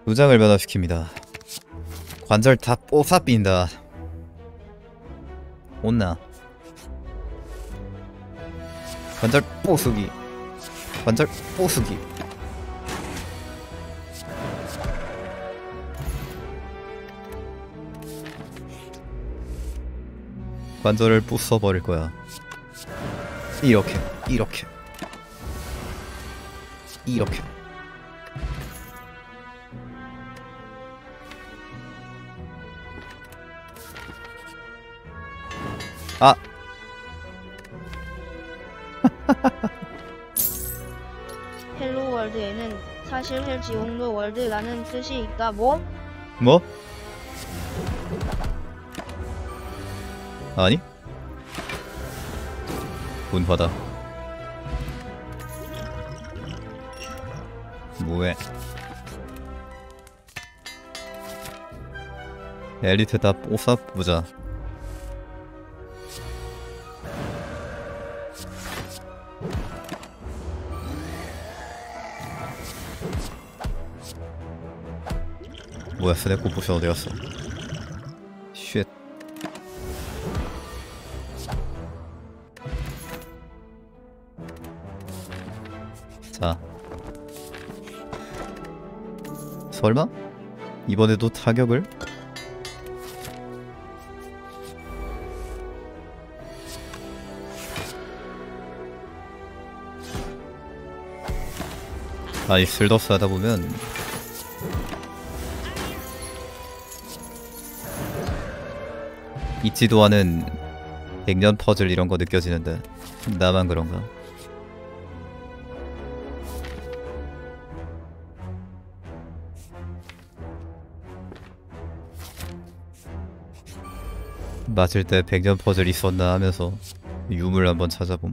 두장을 변화시킵니다. 관절 다 뽀사빈다. 온나 관절 뽀수기. 관절 뽀수기. 관절을 부숴버릴 거야. 이렇게 이렇게 이렇게. 아! 헬로 월드에는 사실 헬지옥로 월드라는 뜻이 있다. 뭐? 뭐? 아니? 문화다. 뭐해? 엘리트다 뽀사부자. 뭐야, 스네코 포션 어디갔어? 쉣. 자, 설마? 이번에도 타격을? 아니, 슬더스 하다보면 있지도 않은 백년 퍼즐 이런거 느껴지는데 나만 그런가? 맞을 때 백년 퍼즐 있었나 하면서 유물 한번 찾아봄.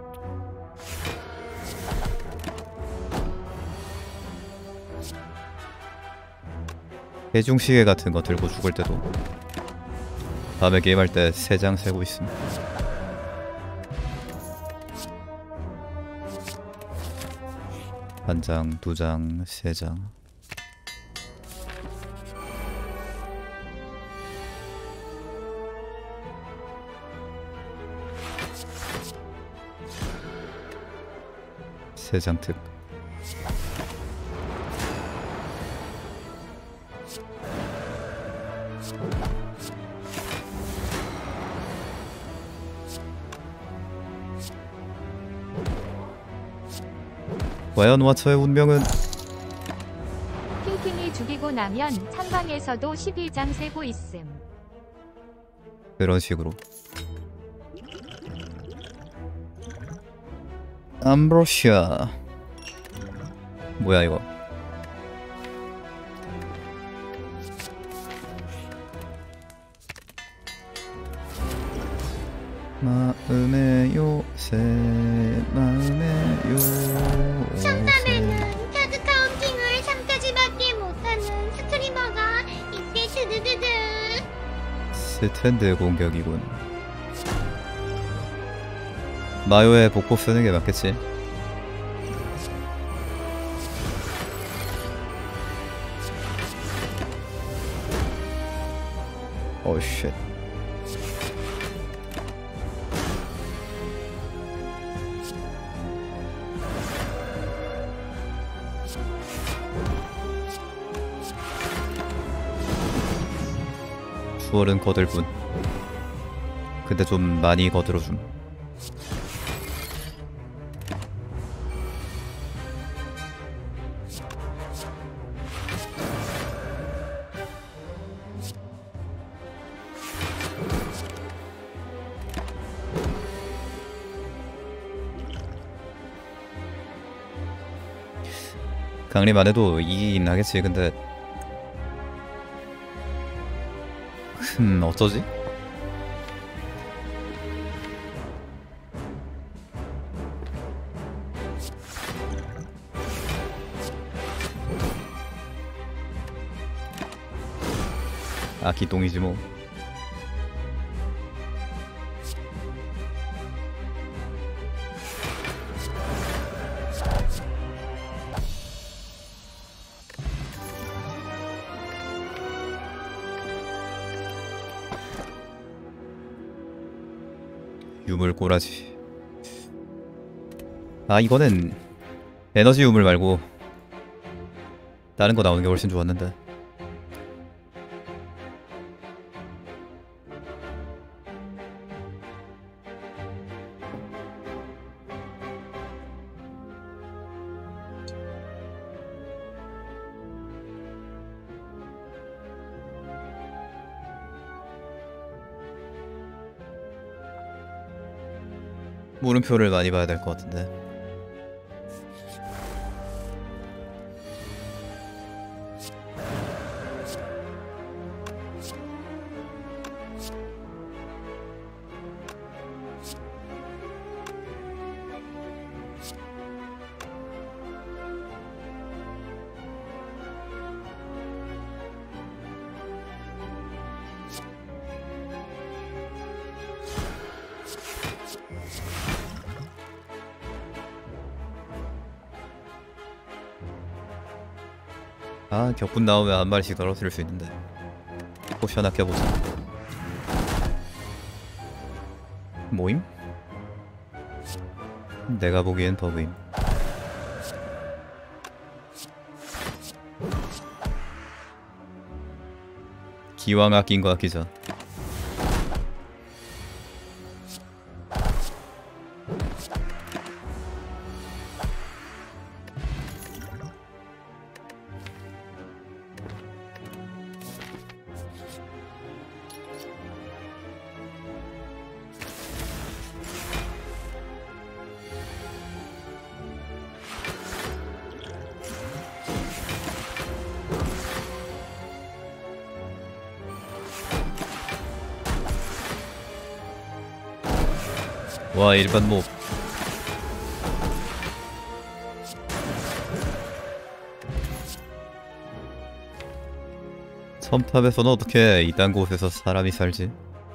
해중시계 같은 거 들고 죽을 때도 다음에 게임할 때 3장 세고 있음. 한 장, 2장, 3장. 세 장 특. 과연 와처의 운명은? 핑핑이 죽이고 나면 찬방에서도 12장 세고 있음. 그런 식으로. 암브로시아. 뭐야 이거? 마음의 요새, 마음의 요새. 정답에는 카드 카운팅을 3까지밖에 못하는 스트리머가 이때 드드드드. 스탠드 공격이군. 마요의 복고 쓰는 게 맞겠지. 오 쉣. 추월은 거들 뿐. 근데 좀 많이 거들어줌. 강림 안 해도 이기긴 하겠지. 근데 어쩌지? 아, 기똥이지 뭐. 유물 꼬라지. 아 이거는 에너지 유물 말고 다른 거 나오는 게 훨씬 좋았는데. 물음표를 많이 봐야 될 것 같은데. 아 격분 나오면 한 마리씩 떨어뜨릴 수 있는데. 포션 아껴보자. 모임? 내가 보기엔 버그임. 기왕 아낀 거 아끼자. 와 일반 몹. 섬탑에서는 어떻게 이딴 곳에서 사람이 살지?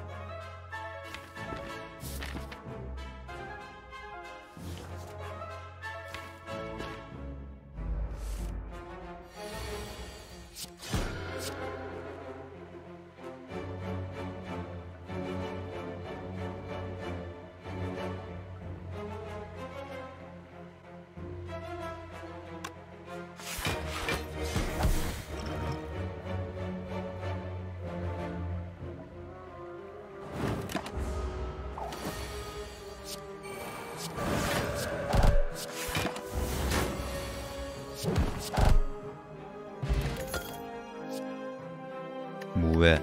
무회.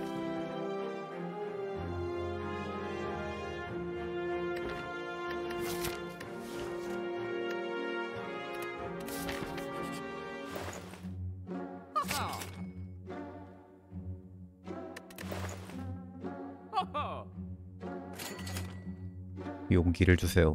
용기를 주세요.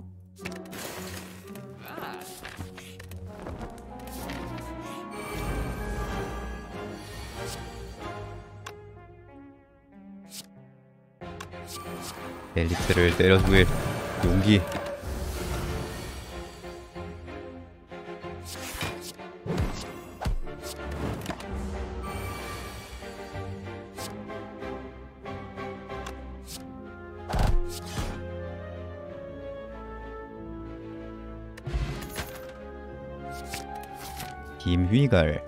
엘리트를 때려 죽일 용기. 김휘갈.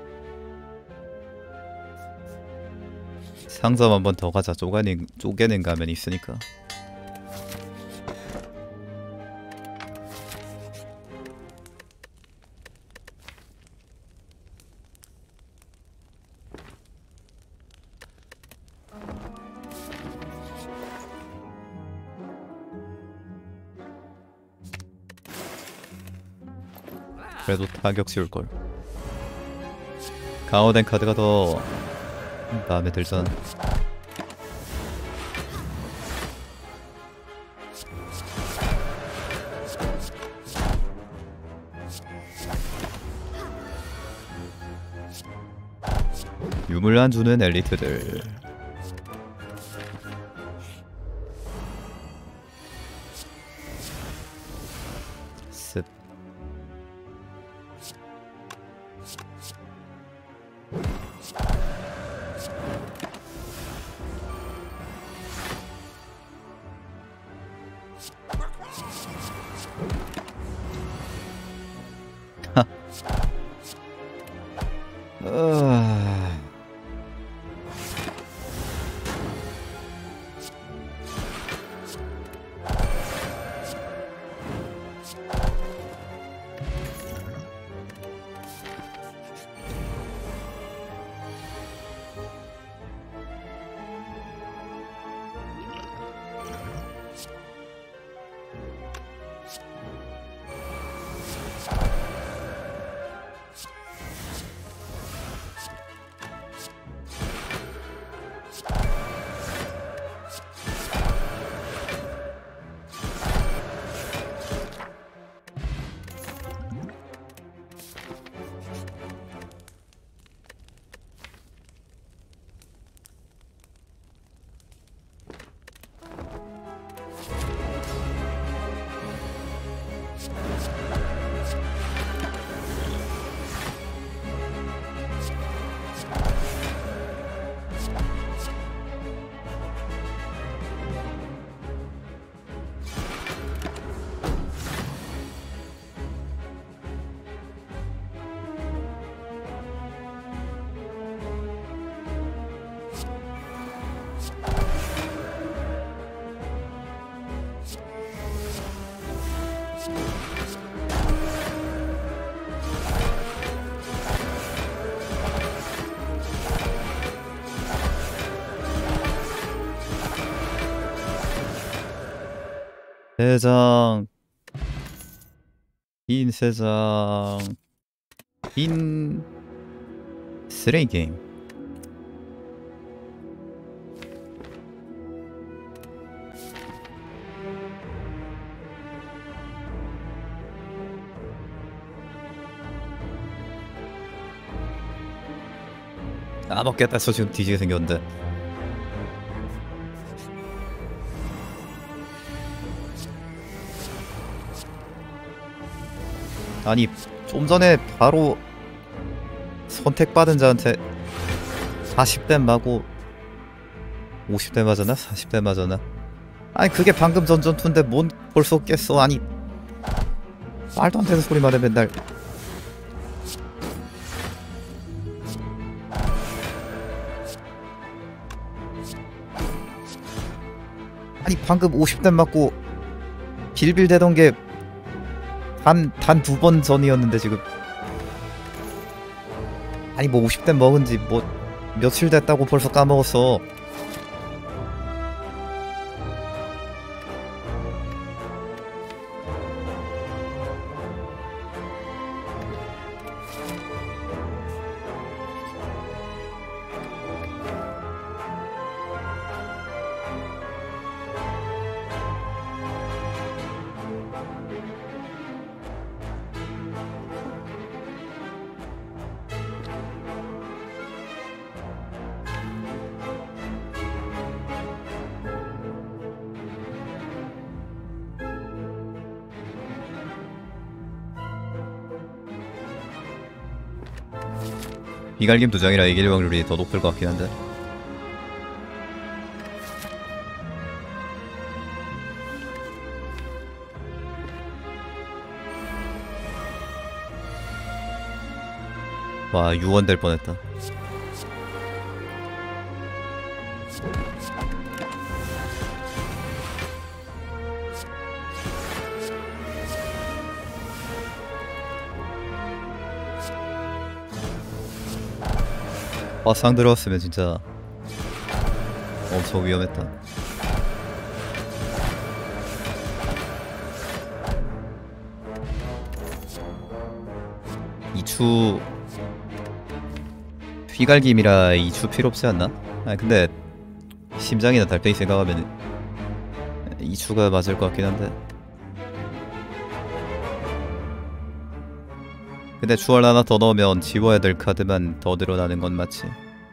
상점 한 번 더 가자. 쪼개는 가면 있으니까. 그래도 타격 씌울걸. 강화된 카드가 더 마음에 들잖아. 유물 안 주는 엘리트들. 습. 아... 세상 긴 세상 긴 쓰레기 게임. 아 먹겠다 했어. 지금 뒤지게 생겼는데. 아니 좀 전에 바로 선택받은 자한테 40대 맞고 50대 맞았나? 40대 맞았나? 아니 그게 방금 전 전투인데 뭔 벌써 깼어. 아니 말도 안 되는 소리만 해 맨날. 아니 방금 50대 맞고 빌빌대던 게 단 2번 전이었는데 지금. 아니 뭐 50대 먹은지 뭐 며칠 됐다고 벌써 까먹었어. 비갈김 2장이라 이길 확률이 더 높을 것 같긴 한데. 와 유언 될 뻔했다. 화상 들어왔으면 진짜 엄청 위험했다. 이추 휘갈김이라 이추 필요 없지 않나? 아 근데 심장이나 달팽이 생각하면 이추가 맞을 것 같긴 한데. 근데 추월 하나 더 넣으면 지워야 될 카드만 더 늘어나는 건 맞지.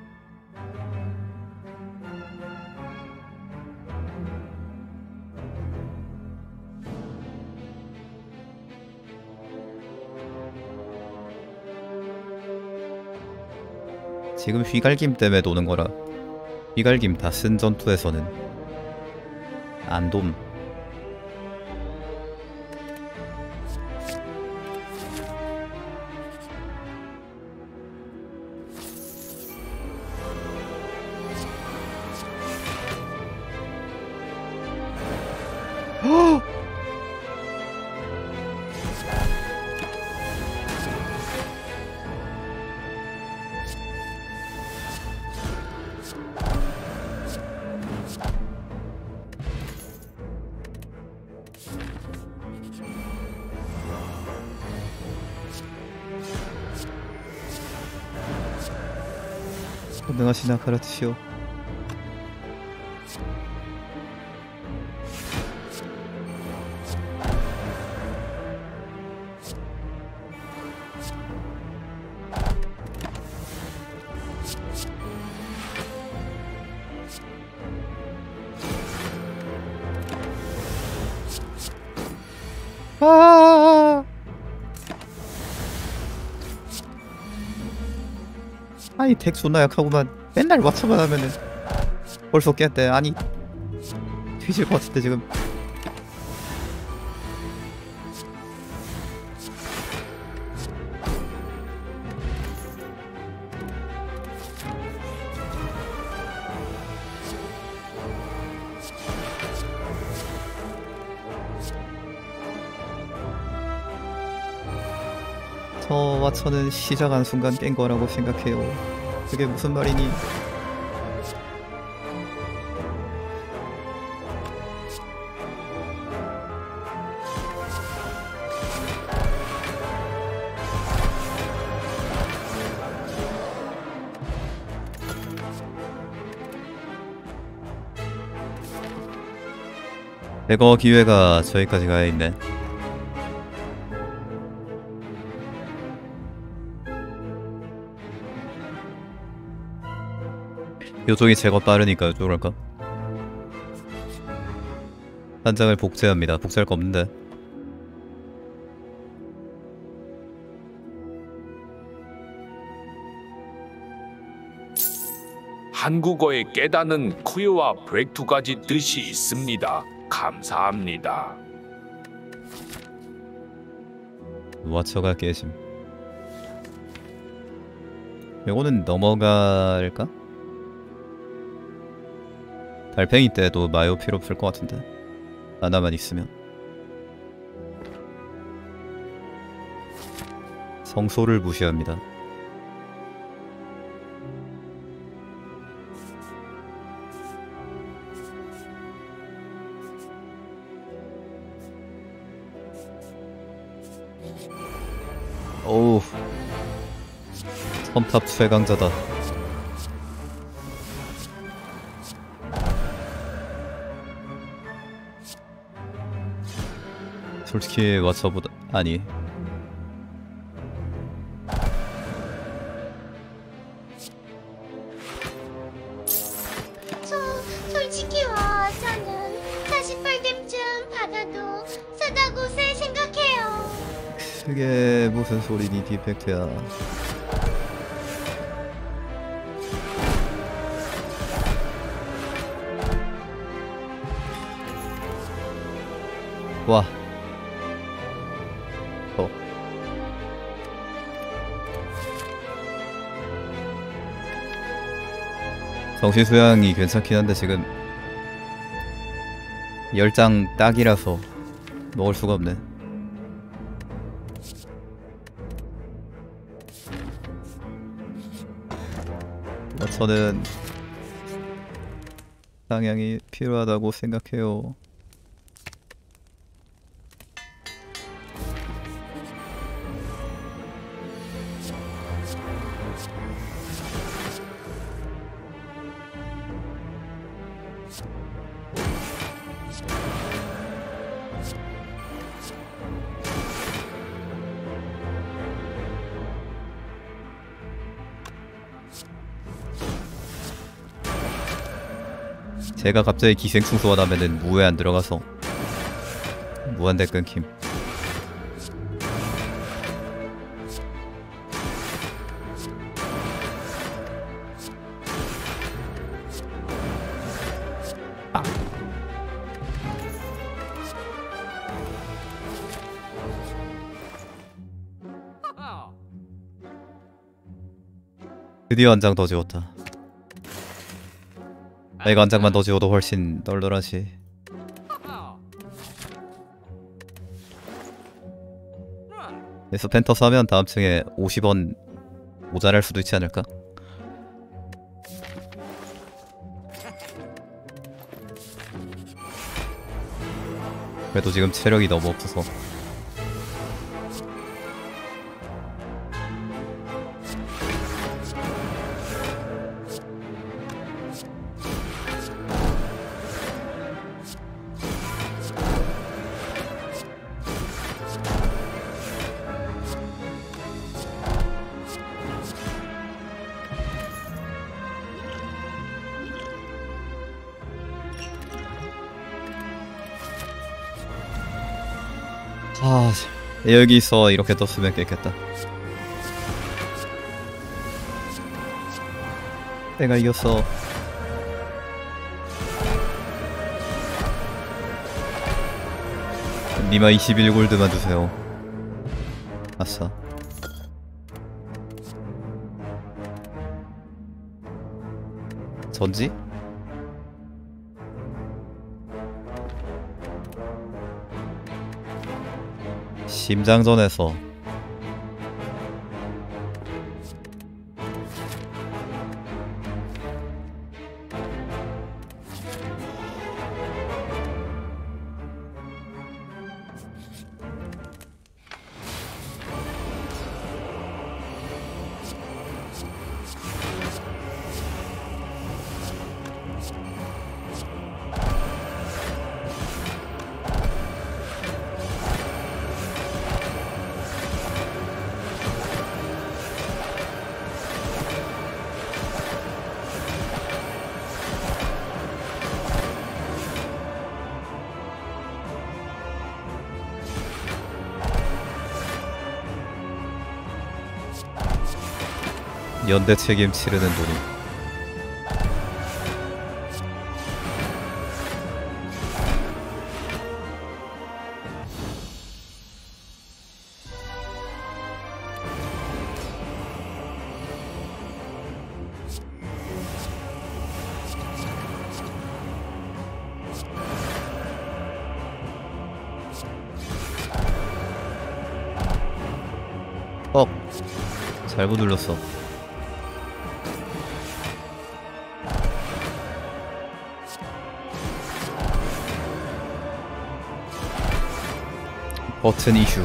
지금 휘갈김 때문에 도는 거라. 휘갈김 다 쓴 전투에서는 안 돔. 가능하시나 가르치시오. 아! 아니 덱 존나 약하구만. 맨날 왓츠만 하면은 벌써 깼대. 아니 뒤질 것 같은데 지금. 저 왓츠는 시작한 순간 깬 거라고 생각해요. 그게 무슨 말이니? 대거 기회가 저기까지 가야 있네. 요쪽이 제거 빠르니까 요쪽으로 할까? 한 장을 복제합니다. 복제할 거 없는데. 한국어의 깨닫는 쿠유와 브렉 두 가지 뜻이 있습니다. 감사합니다. 와처가 깨짐. 요거는 넘어갈까? 달팽이 때도 마요 필요 없을 것 같은데 하나만 있으면. 성소를 무시합니다. 오우 섬탑 최강자다. 솔직히 왓처보다 아니 솔직히 저는 48댐쯤 받아도 싸다고 생각해요. 그게 무슨 소리니 디펙트야. 와 정신수양이 괜찮긴 한데 지금 10장 딱이라서 먹을 수가 없네. 저는 상향이 필요하다고 생각해요. 제가 갑자기 기생충소환 하면은 무에 안 들어가서 무한대 끊김. 아. 드디어 한 장 더 지웠다. 내가 한 장만 더 지워도 훨씬 널널하지. 그래서 펜터스 하면 다음 층에 50원 모자랄 수도 있지 않을까? 그래도 지금 체력이 너무 없어서. 아, 여기서 이렇게 떴으면 깼겠다. 내가 이겼어. 니마 21골드만 주세요. 아싸. 전지? 심장전에서 연대 책임 치르는 돈이. 잘못 눌렀어. 버튼 이슈.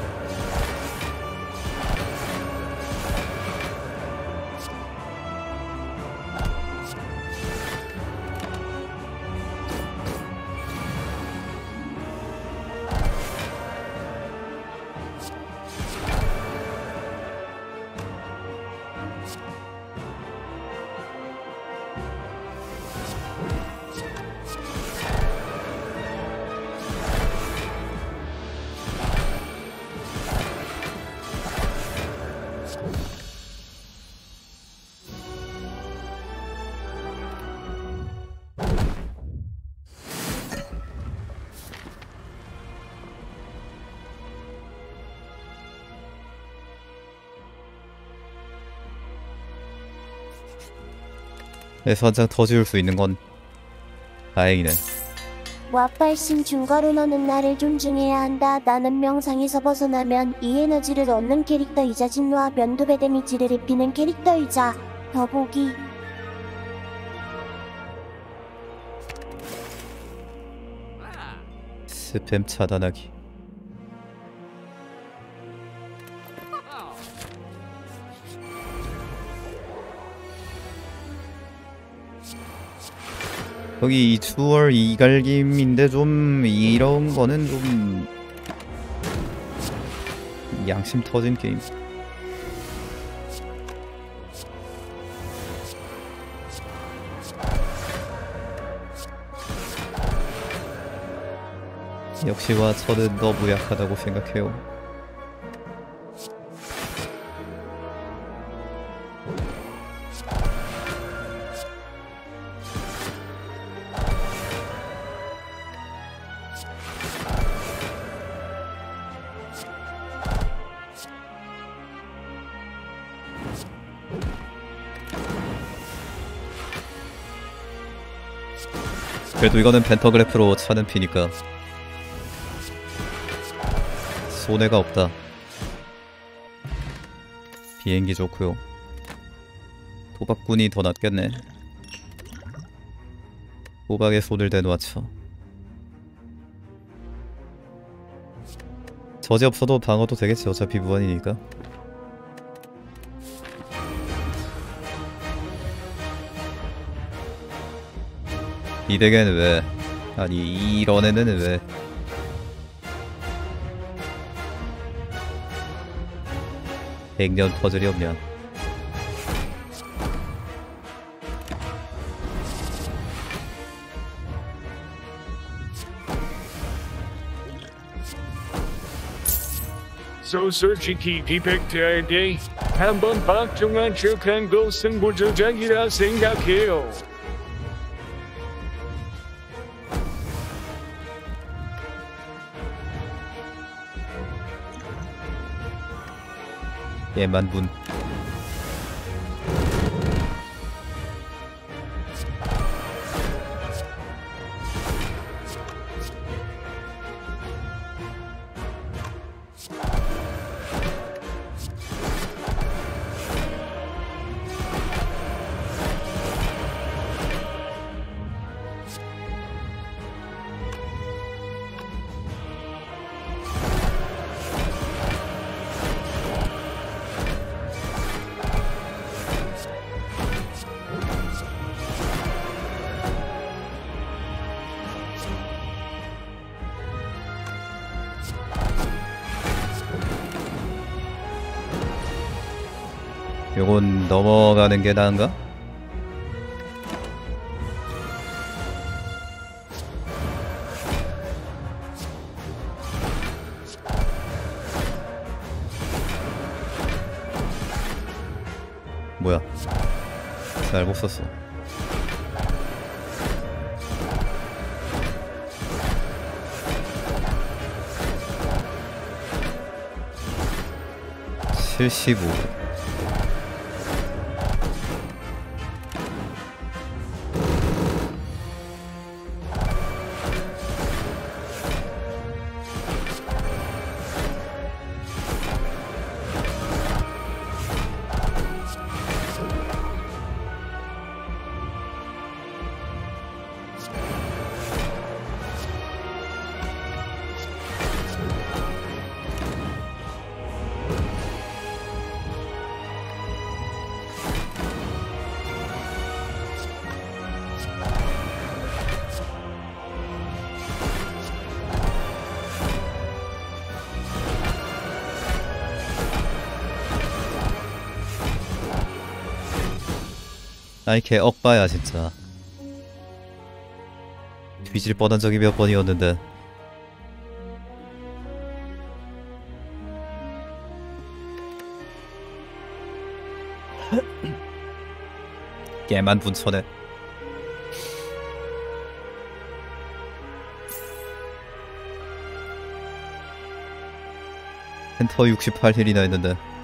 그래서 한 장 더 지울 수 있는 건 다행이네. 와빨신 중거로 너는 나를 존중해야 한다. 나는 명상에서 벗어나면 이 에너지를 얻는 캐릭터이자 진노와 면도배 데미지를 입히는 캐릭터이자 더보기. 스팸 차단하기. 여기 이추월 이갈김인데 좀 이런 거는 좀 양심 터진 게임. 역시 와처는 너무 약하다고 생각해요. 그래도 이거는 펜터그래프로 차는 피니까 손해가 없다. 비행기 좋고요. 도박꾼이 더 낫겠네. 도박에 손을 대놓았죠. 저지 없어도 방어도 되겠지. 어차피 무한이니까. 이 덱에는 왜? 아니 이런 애는 왜? 백년 퍼즐이 없냐? 솔직히 디펙트할 때 한번 박종한 척한 거 승부조작이라 생각해요. 예만분. 요건 넘어가는 게 나은가? 뭐야? 잘못 썼어. (75) 아이 개 억바야 진짜. 뒤질 뻔한 적이 몇 번이었는데. 깨만 분천해. 엔터 68힐이나 했는데